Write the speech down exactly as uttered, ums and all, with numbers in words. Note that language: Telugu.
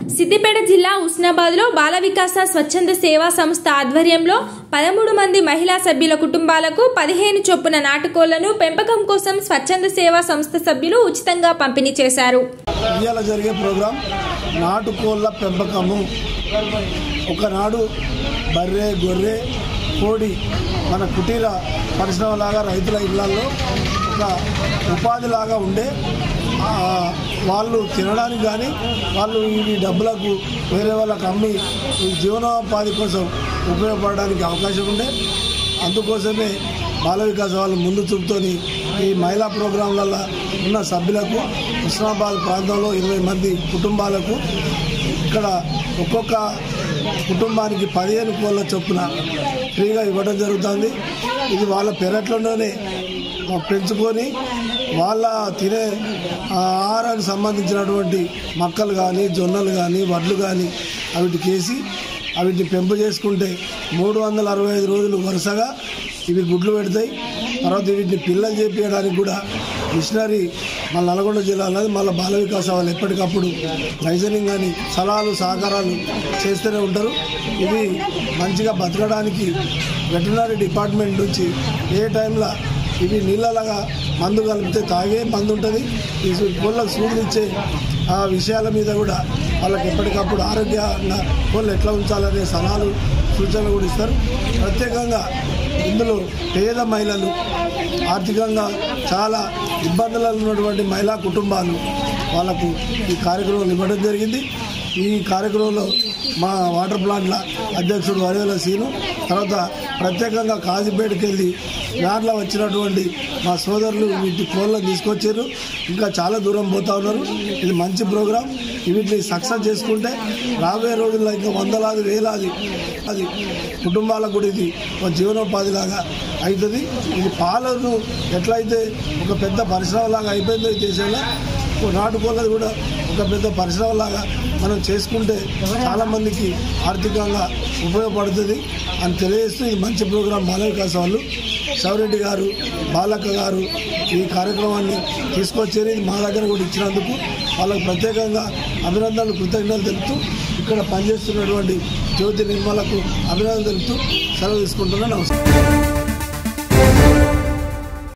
సిద్దిపేట జిల్లా ఉస్నాబాద్లో బాల వికాస స్వచ్ఛంద సేవా సంస్థ ఆధ్వర్యంలో పదమూడు మంది మహిళా సభ్యుల కుటుంబాలకు పదిహేను చొప్పున నాటుకోళ్లను పెంపకం కోసం స్వచ్ఛంద సేవా సంస్థ సభ్యులు ఉచితంగా పంపిణీ చేశారు. ఇయాల జరిగే ప్రోగ్రాం నాటుకోళ్ల పెంపకము. ఒకనాడు బర్రె గొర్రె కోడి మన కుటీర పరిశ్రమలాగా రైతుల ఇళ్లలో ఒక ఉపాధిలాగా ఉండే వాళ్ళు తినడానికి కానీ వాళ్ళు ఈ డబ్బులకు వేరే వాళ్ళకు అమ్మి ఈ జీవనోపాధి కోసం ఉపయోగపడడానికి అవకాశం ఉండే. అందుకోసమే బాల వికాస వాళ్ళు ముందు చూపుతోని ఈ మహిళా ప్రోగ్రాంలలో ఉన్న సభ్యులకు ఉస్నాబాద్ ప్రాంతంలో ఇరవై మంది కుటుంబాలకు ఇక్కడ ఒక్కొక్క కుటుంబానికి పదిహేను కోళ్ళ చొప్పున ఫ్రీగా ఇవ్వడం జరుగుతుంది. ఇది వాళ్ళ పెరట్లోనే పెంచుకొని వాళ్ళ తినే ఆహారానికి సంబంధించినటువంటి మొక్కలు కానీ జొన్నలు కానీ వడ్లు కానీ అవిటికి వేసి అవిటిని పెంపు చేసుకుంటే మూడు వందల అరవై ఐదు రోజులు వరుసగా ఇవి గుడ్లు పెడతాయి. తర్వాత వీటిని పిల్లలు చేపించడానికి కూడా మిషనరీ మన నల్గొండ జిల్లాలో మళ్ళీ బాల వికాస వాళ్ళు ఎప్పటికప్పుడు లైసెన్సింగ్ కానీ సలహాలు సహకారాలు చేస్తూనే ఉంటారు. ఇవి మంచిగా బతకడానికి వెటర్నరీ డిపార్ట్మెంట్ నుంచి ఏ టైంలో ఇవి నీళ్ళలాగా మందు కలిపితే తాగే మందు ఉంటుంది. ఈ కోళ్ళకు సూదులు ఇచ్చే ఆ విషయాల మీద కూడా వాళ్ళకి ఎప్పటికప్పుడు ఆరోగ్యంగా కోళ్ళు ఎట్లా ఉంచాలనే సలహాలు సూచనలు కూడా ఇస్తారు. ప్రత్యేకంగా ఇందులో పేద మహిళలు ఆర్థికంగా చాలా ఇబ్బందులలో ఉన్నటువంటి మహిళా కుటుంబాలు వాళ్ళకు ఈ కార్యక్రమం ఇవ్వడం జరిగింది. ఈ కార్యక్రమంలో మా వాటర్ ప్లాంట్ల అధ్యక్షుడు వరేల సీను, తర్వాత ప్రత్యేకంగా కాజీపేటకి వెళ్ళి వ్యాన్లో వచ్చినటువంటి మా సోదరులు వీటి కోళ్ళను తీసుకొచ్చారు. ఇంకా చాలా దూరం పోతా ఉన్నారు. ఇది మంచి ప్రోగ్రాం. వీటిని సక్సెస్ చేసుకుంటే రాబోయే రోజుల్లో ఇంకా వందలాది వేలాది అది కుటుంబాలకు కూడా ఇది ఒక జీవనోపాధిలాగా అవుతుంది. ఇది పాలను ఎట్లయితే ఒక పెద్ద పరిశ్రమలాగా అయిపోయిందో ఈ దేశంలో నాటుకోళ్ళది కూడా ఒక పెద్ద పరిశ్రమలాగా మనం చేసుకుంటే చాలామందికి ఆర్థికంగా ఉపయోగపడుతుంది అని తెలియజేస్తూ ఇది మంచి ప్రోగ్రాం బాల వికాస వాళ్ళు సౌరెడ్డి గారు బాలక్క గారు ఈ కార్యక్రమాన్ని తీసుకొచ్చేది మా దగ్గర కూడా ఇచ్చినందుకు వాళ్ళకు ప్రత్యేకంగా అభినందనలు కృతజ్ఞతలు తెలుపుతూ ఇక్కడ పనిచేస్తున్నటువంటి జ్యోతి నిర్మలకు అభినందనలు తెలుపుతూ సెలవు తీసుకుంటున్నాను. నమస్కారం.